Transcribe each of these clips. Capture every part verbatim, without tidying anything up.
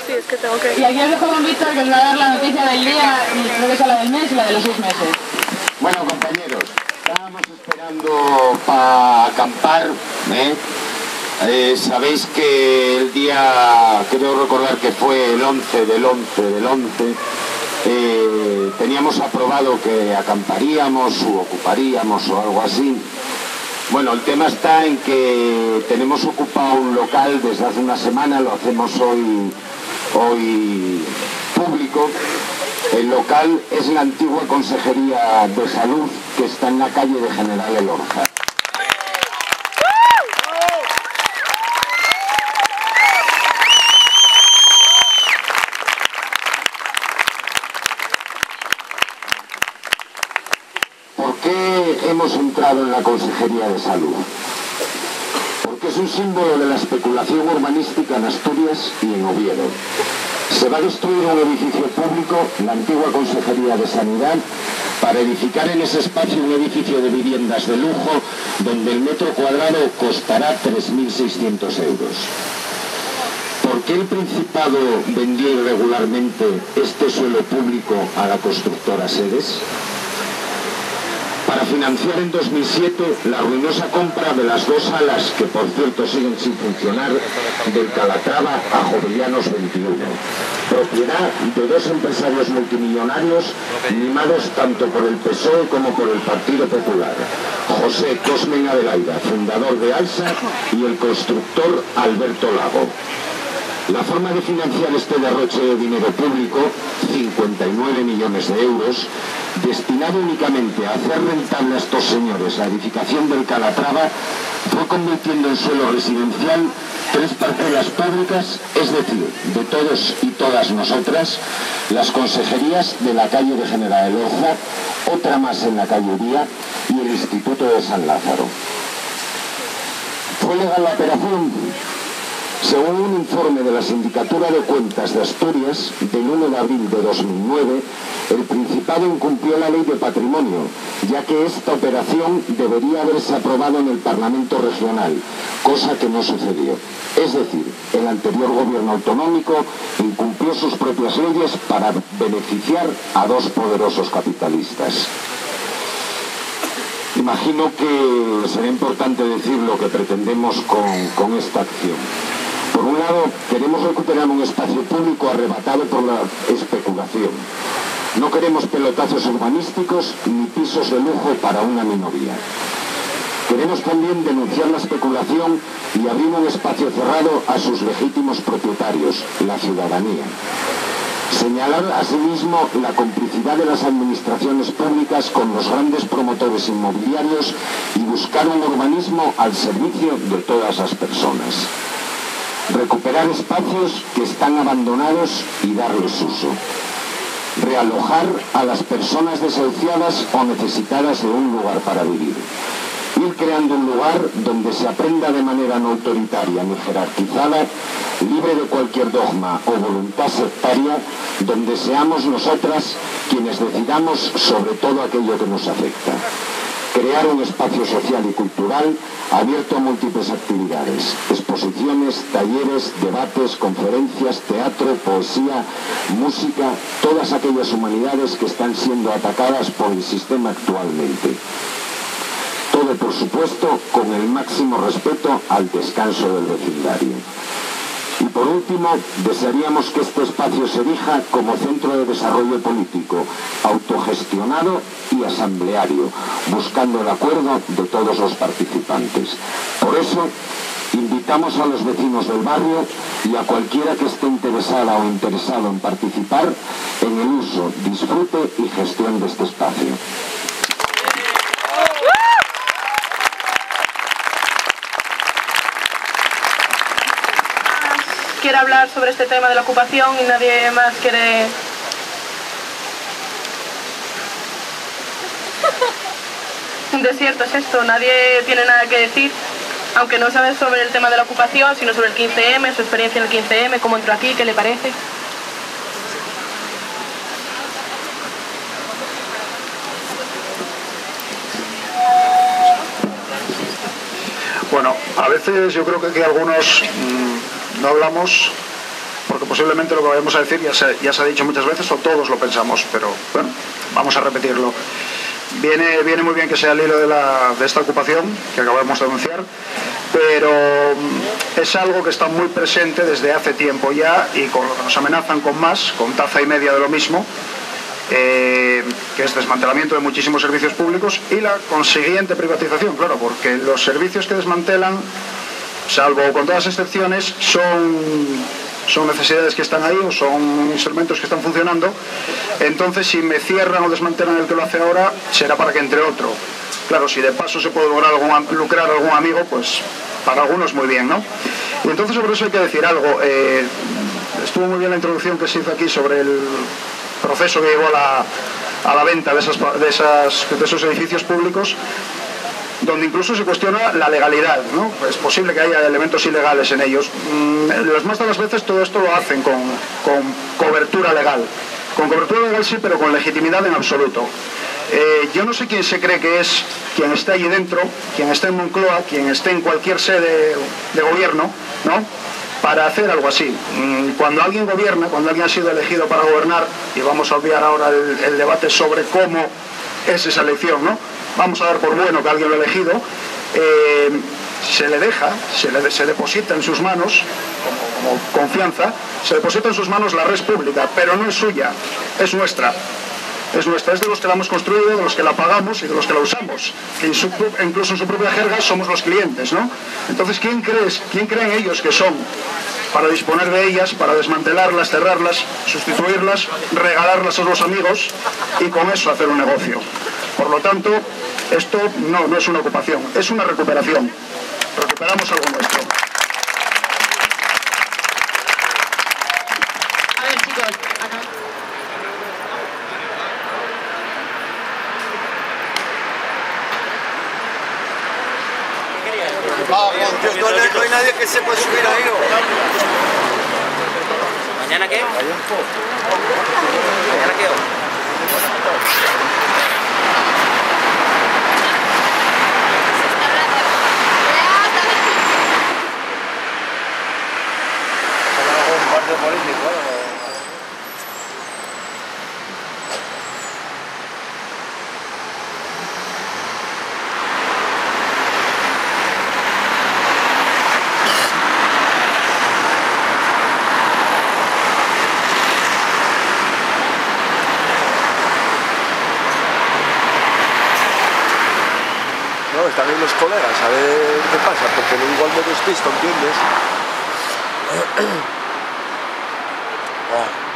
Sí, es que tengo que... Y aquí os dejo con Víctor, que os va a dar la noticia del día, y creo que es la del mes y la de los seis meses. Bueno, compañeros, estábamos esperando para acampar, ¿eh? Eh, sabéis que el día, creo recordar que fue el once del once del once, eh, teníamos aprobado que acamparíamos o ocuparíamos o algo así. Bueno, el tema está en que tenemos ocupado un local desde hace una semana, lo hacemos hoy, hoy público. El local es la antigua Consejería de Salud que está en la calle de General Elorza. ¿Por qué hemos entrado en la Consejería de Salud? Porque es un símbolo de la especulación urbanística en Asturias y en Oviedo. Se va a destruir un edificio público, la antigua Consejería de Sanidad, para edificar en ese espacio un edificio de viviendas de lujo donde el metro cuadrado costará tres mil seiscientos euros. ¿Por qué el Principado vendió irregularmente este suelo público a la constructora Sedes? Para financiar en dos mil siete la ruinosa compra de las dos salas, que por cierto siguen sin funcionar, del Calatrava a Jovellanos veintiuno, propiedad de dos empresarios multimillonarios mimados tanto por el P S O E como por el Partido Popular, José Cosmen Adelaida, fundador de ALSA, y el constructor Alberto Lago. La forma de financiar este derroche de dinero público, cincuenta y nueve millones de euros, destinado únicamente a hacer rentable a estos señores la edificación del Calatrava, fue convirtiendo en suelo residencial tres parcelas públicas, es decir, de todos y todas nosotras, las consejerías de la calle de General Elorza, otra más en la calle Uría y el Instituto de San Lázaro. ¿Fue legal la operación? Según un informe de la Sindicatura de Cuentas de Asturias, del uno de abril de dos mil nueve, el Principado incumplió la Ley de Patrimonio, ya que esta operación debería haberse aprobado en el Parlamento Regional, cosa que no sucedió. Es decir, el anterior gobierno autonómico incumplió sus propias leyes para beneficiar a dos poderosos capitalistas. Imagino que será importante decir lo que pretendemos con, con esta acción. Por un lado, queremos recuperar un espacio público arrebatado por la especulación. No queremos pelotazos urbanísticos ni pisos de lujo para una minoría. Queremos también denunciar la especulación y abrir un espacio cerrado a sus legítimos propietarios, la ciudadanía. Señalar asimismo la complicidad de las administraciones públicas con los grandes promotores inmobiliarios y buscar un urbanismo al servicio de todas las personas. Recuperar espacios que están abandonados y darles uso. Realojar a las personas desahuciadas o necesitadas de un lugar para vivir. Ir creando un lugar donde se aprenda de manera no autoritaria ni jerarquizada, libre de cualquier dogma o voluntad sectaria, donde seamos nosotras quienes decidamos sobre todo aquello que nos afecta. Crear un espacio social y cultural abierto a múltiples actividades, exposiciones, talleres, debates, conferencias, teatro, poesía, música, todas aquellas humanidades que están siendo atacadas por el sistema actualmente. Todo, por supuesto, con el máximo respeto al descanso del vecindario. Y por último, desearíamos que este espacio se erija como centro de desarrollo político, autogestionado y asambleario, buscando el acuerdo de todos los participantes. Por eso, invitamos a los vecinos del barrio y a cualquiera que esté interesada o interesado en participar en el uso, disfrute y gestión de este espacio. Quiere hablar sobre este tema de la ocupación y nadie más quiere... Un desierto es esto, nadie tiene nada que decir, aunque no sabe sobre el tema de la ocupación, sino sobre el quince eme, su experiencia en el quince eme, cómo entró aquí, qué le parece. Bueno, a veces yo creo que aquí algunos mmm, no hablamos porque posiblemente lo que vayamos a decir ya se, ya se ha dicho muchas veces o todos lo pensamos, pero bueno, vamos a repetirlo. Viene, viene muy bien que sea el hilo de, la, de esta ocupación que acabamos de anunciar, pero es algo que está muy presente desde hace tiempo ya y con lo que nos amenazan con más, con taza y media de lo mismo, eh, que es desmantelamiento de muchísimos servicios públicos y la consiguiente privatización, claro, porque los servicios que desmantelan, salvo con todas las excepciones, son... son necesidades que están ahí o son instrumentos que están funcionando. Entonces, si me cierran o desmantelan el que lo hace ahora, será para que entre otro. Claro, si de paso se puede lograr algún, lucrar algún amigo, pues para algunos muy bien, ¿no? Y entonces sobre eso hay que decir algo. Eh, estuvo muy bien la introducción que se hizo aquí sobre el proceso que llevó a la, a la venta de, esas, de, esas, de esos edificios públicos, donde incluso se cuestiona la legalidad, ¿no? Es posible que haya elementos ilegales en ellos. Las más de las veces todo esto lo hacen con, con cobertura legal. Con cobertura legal sí, pero con legitimidad en absoluto. Eh, yo no sé quién se cree que es quien está allí dentro, quien está en Moncloa, quien esté en cualquier sede de gobierno, ¿no?, para hacer algo así. Cuando alguien gobierna, cuando alguien ha sido elegido para gobernar, y vamos a obviar ahora el, el debate sobre cómo es esa elección, ¿no?, vamos a dar por bueno que alguien lo ha elegido, eh, se le deja, se le se deposita en sus manos, como, como confianza, se deposita en sus manos la red pública, pero no es suya, es nuestra. Es nuestra, es de los que la hemos construido, de los que la pagamos y de los que la usamos. Que en su, incluso en su propia jerga somos los clientes, ¿no? Entonces, ¿quién crees, quién creen ellos que son para disponer de ellas, para desmantelarlas, cerrarlas, sustituirlas, regalarlas a los amigos y con eso hacer un negocio? Por lo tanto, esto no, no es una ocupación, es una recuperación. Recuperamos algo nuestro. A ver, chicos, Vamos, Dios, no, hay, no hay nadie que sepa subir ahí, ¿no? ¿Mañana qué? ¿Mañana qué? Un partido político, ¿no? Están ahí los colegas, a ver qué pasa, porque igual me despisto, ¿entiendes? Oh.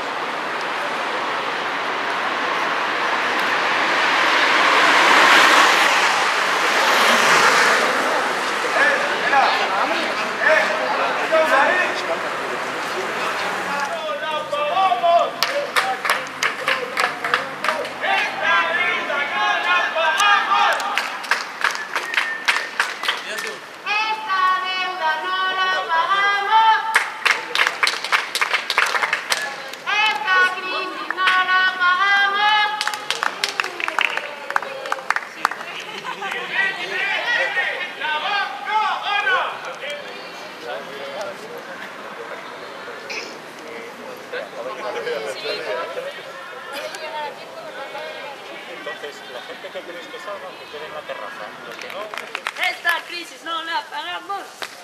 Entonces, la gente que queréis que salga, que quede en la terraza. Los que no... ¡Esta crisis no la pagamos!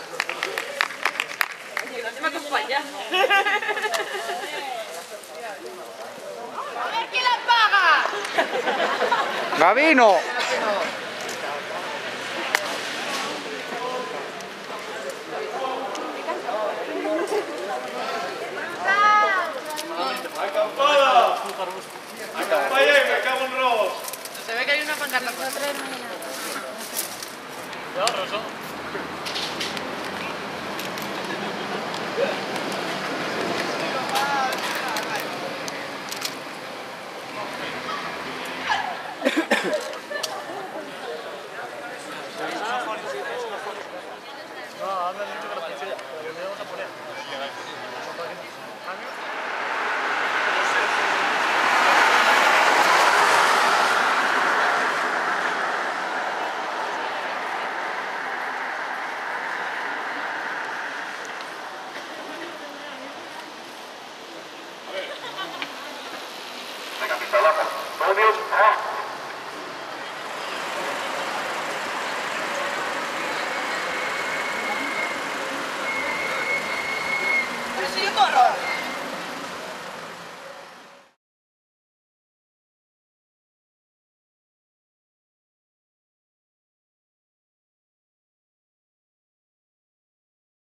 Oye, no te me acompañas. ¡A ver quién la paga! ¡Gabino! ¡Acampada! ¡Acampada y me cago en Ross! Se ve que hay una pancarta. Ya, Rosso.